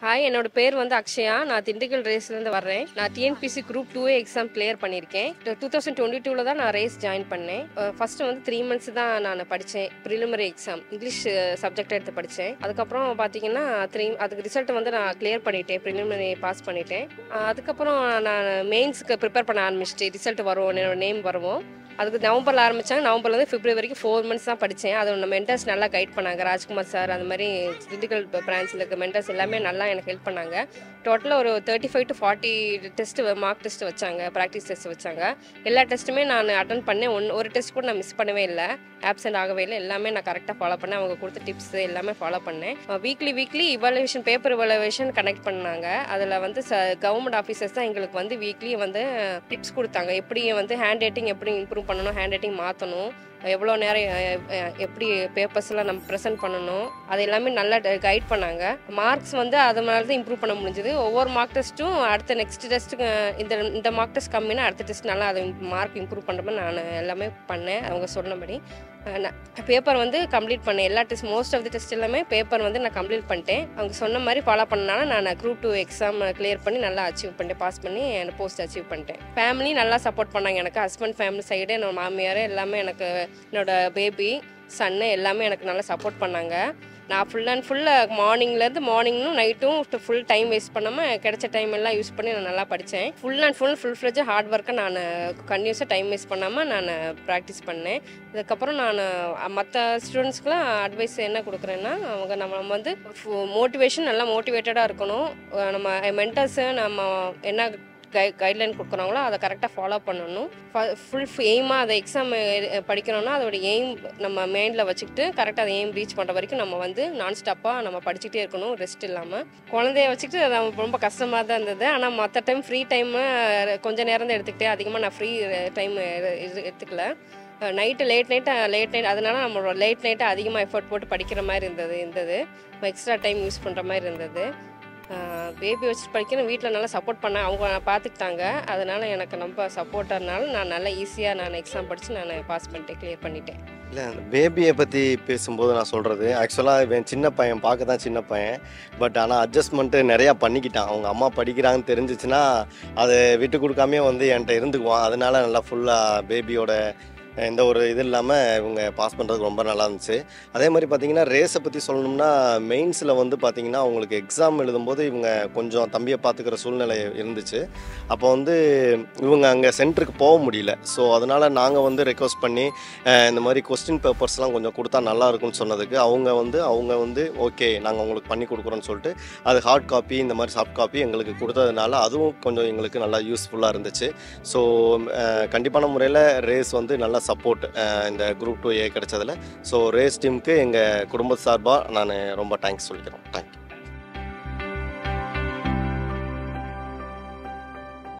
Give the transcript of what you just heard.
Hi, என்னோட பேர் வந்து அக்ஷயா. நான் திண்டுக்கல் ரேஸ்லேருந்து வர்றேன். நான் TNPSC group 2A exam clear பண்ணியிருக்கேன். 2022 தான் நான் ரேஸ் ஜாயின் பண்ணேன். ஃபர்ஸ்ட் வந்து 3 months தான் நான் படித்தேன். ப்ரிலிமினரி எக்ஸாம் இங்கிலீஷ் சப்ஜெக்ட் எடுத்து படித்தேன். அதுக்கப்புறம் பார்த்தீங்கன்னா அதுக்கு ரிசல்ட் வந்து நான் கிளியர் பண்ணிட்டேன். ப்ரிலிமினரி பாஸ் பண்ணிட்டேன். அதுக்கப்புறம் நான் மெயின்ஸுக்கு ப்ரிப்பேர் பண்ண ஆரம்பிச்சிட்டேன். ரிசல்ட் வரும், என்னோட நேம் வருவோம். அதுக்கு நவம்பரில் ஆரம்பித்தாங்க. நவம்பர்லேருந்து பிப்ரவரி வரைக்கும் 4 months தான் படித்தேன். அது நம்ம மென்டர்ஸ் நல்லா கைட் பண்ணாங்க. ராஜ்குமார் சார், அந்த மாதிரி திண்டுக்கல் பிரான்ச்சில் இருக்க மென்டர்ஸ் எல்லாமே நல்லா எனக்கு ஹெல்ப் பண்ணாங்க. டோட்டலாக ஒரு 35 to 40 டெஸ்ட் மார்க் டெஸ்ட் வச்சாங்க, ப்ராக்டிஸ் டெஸ்ட் வச்சாங்க. எல்லா டெஸ்ட்டுமே நான் அட்டன் பண்ணேன். ஒரு டெஸ்ட் கூட நான் மிஸ் பண்ணவே இல்லை, ஆப்சென்ட் ஆகவே இல்லை. எல்லாமே நான் கரெக்டாக ஃபாலோ பண்ணேன். அவங்க கொடுத்த டிப்ஸ் எல்லாமே ஃபாலோ பண்ணேன். Weekly evaluation, paper evaluation connect பண்ணாங்க. அதில் வந்து கவர்மெண்ட் ஆஃபீஸர்ஸ் தான் எங்களுக்கு வந்து வீக்லி வந்து டிப்ஸ் கொடுத்தாங்க. எப்படி வந்து ஹேண்ட் ரைட்டிங் எப்படி இம்ப்ரூவ் பண்ணணும், ஹேண்ட் ரைட்டிங் மாற்றணும், எவ்வளோ நேரம் எப்படி பேப்பர்ஸ்லாம் நம்ம ப்ரெசென்ட் பண்ணணும், அது எல்லாமே நல்லா கைட் பண்ணாங்க. மார்க்ஸ் வந்து அதனால தான் இம்ப்ரூவ் பண்ண முடிஞ்சுது. ஒவ்வொரு மார்க் டெஸ்ட்டும் அடுத்த நெக்ஸ்ட் டெஸ்ட்டுக்கு இந்த மார்க் டெஸ்ட் கம்மினா அடுத்த டெஸ்ட் நல்லா அது மார்க் இம்ப்ரூவ் பண்ணுற மாதிரி நான் எல்லாமே பண்ணேன். அவங்க சொன்னபடி பேப்பர் வந்து கம்ப்ளீட் பண்ணேன். எல்லா test, most of the test எல்லாமே பேப்பர் வந்து நான் கம்ப்ளீட் பண்ணிட்டேன். அவங்க சொன்ன மாதிரி ஃபாலோ பண்ணனால நான் குரூப் 2 எக்ஸாம் கிளியர் பண்ணி நல்லா அச்சீவ் பண்ணிட்டேன், பாஸ் பண்ணி என் போஸ்ட் அச்சீவ் பண்ணிட்டேன். ஃபேமிலி நல்லா சப்போர்ட் பண்ணாங்க எனக்கு. ஹஸ்பண்ட் ஃபேமிலி சைடு, என்னோட மாமியார் எல்லாமே எனக்கு, என்னோட பேபி சன்னு எல்லாமே எனக்கு நல்லா சப்போர்ட் பண்ணாங்க. நான் ஃபுல் அண்ட் ஃபுல்லாக மார்னிங்கும் நைட்டும் ஃபுல் டைம் வேஸ்ட் பண்ணாமல் கிடைச்ச டைம் எல்லாம் யூஸ் பண்ணி நான் நல்லா படித்தேன். ஃபுல் ஃப்ளெட்ஜ் ஹார்ட் ஒர்க்கை நான் கன்டினியூஸாக டைம் வேஸ்ட் பண்ணாமல் நான் ப்ராக்டிஸ் பண்ணேன். இதுக்கப்புறம் நான் மற்ற ஸ்டூடெண்ட்ஸ்க்குலாம் அட்வைஸ் என்ன கொடுக்குறேன்னா, நம்ம வந்து மோட்டிவேஷன், நல்லா மோட்டிவேட்டடாக இருக்கணும். நம்ம மென்டர்ஸு நம்ம என்ன கைட்லைன் கொடுக்குறாங்களோ அதை கரெக்டாக ஃபாலோ பண்ணணும். ஃபுல் எய்மாக அதை எக்ஸாம் படிக்கணும்னா அதோட எய்ம் நம்ம மைண்டில் வச்சுக்கிட்டு கரெக்டாக அதை எய்ம் ரீச் பண்ணுற வரைக்கும் நம்ம வந்து நான் ஸ்டாப்பாக நம்ம படிச்சுட்டே இருக்கணும், ரெஸ்ட் இல்லாமல். குழந்தைய வச்சுக்கிட்டு அது ரொம்ப கஷ்டமாக தான் இருந்தது. ஆனால் மற்ற டைம் ஃப்ரீ டைமு கொஞ்சம் நேரம் தான் எடுத்துக்கிட்டேன். அதிகமாக நான் ஃப்ரீ டைம் எடுத்துக்கல. நைட்டு லேட் நைட் அதனால நம்மளோட லேட் நைட்டு அதிகமாக எஃபர்ட் போட்டு படிக்கிற மாதிரி இருந்தது. எக்ஸ்ட்ரா டைம் யூஸ் பண்ணுற மாதிரி இருந்தது. பேபி வச்சுட்டு படிக்கணும். வீட்டில் நல்லா சப்போர்ட் பண்ணேன், அவங்க பார்த்துக்கிட்டாங்க. அதனால் எனக்கு ரொம்ப சப்போர்ட்டாக நான் நல்லா ஈஸியாக நான் எக்ஸாம் படித்து நான் பாஸ் பண்ணிட்டேன், கிளியர் பண்ணிட்டேன். இல்லை, அந்த பேபியை பற்றி பேசும்போது நான் சொல்கிறது, ஆக்சுவலாக இவன் சின்ன பையன், பார்க்க தான் சின்ன பையன். பட் ஆனால் அட்ஜஸ்ட்மெண்ட்டு நிறையா பண்ணிக்கிட்டான். அவங்க அம்மா படிக்கிறாங்கன்னு தெரிஞ்சிச்சுன்னா அதை விட்டு கொடுக்காமே வந்து என்கிட்ட இருந்துக்குவான். அதனால நல்லா ஃபுல்லாக பேபியோட எந்த ஒரு இது இல்லாமல் இவங்க பாஸ் பண்ணுறதுக்கு ரொம்ப நல்லா இருந்துச்சு. அதே மாதிரி பார்த்திங்கன்னா ரேஸை பற்றி சொல்லணும்னா, மெயின்ஸில் வந்து பார்த்திங்கன்னா அவங்களுக்கு எக்ஸாம் எழுதும்போது இவங்க கொஞ்சம் தம்பியை பார்த்துக்கிற சூழ்நிலை இருந்துச்சு. அப்போ வந்து இவங்க அங்கே சென்டருக்கு போக முடியல. ஸோ அதனால் நாங்கள் வந்து ரெக்வஸ்ட் பண்ணி இந்த மாதிரி கொஸ்டின் பேப்பர்ஸ்லாம் கொஞ்சம் கொடுத்தா நல்லா இருக்கும்னு சொன்னதுக்கு அவங்க வந்து ஓகே, நாங்கள் உங்களுக்கு பண்ணி கொடுக்குறோன்னு சொல்லிட்டு அது ஹார்ட் காப்பி, இந்த மாதிரி சாஃப்ட் காப்பி எங்களுக்கு கொடுத்ததுனால அதுவும் கொஞ்சம் எங்களுக்கு நல்லா யூஸ்ஃபுல்லாக இருந்துச்சு. ஸோ கண்டிப்பான முறையில் ரேஸ் வந்து நல்லா சப்போர்ட் இந்த குரூப் 2A கிடைச்சதில். ஸோ ரேஸ் டீமுக்கு எங்கள் குடும்ப சார்பாக நான் ரொம்ப தேங்க்ஸ் சொல்லிக்கிறோம். தேங்க்யூ.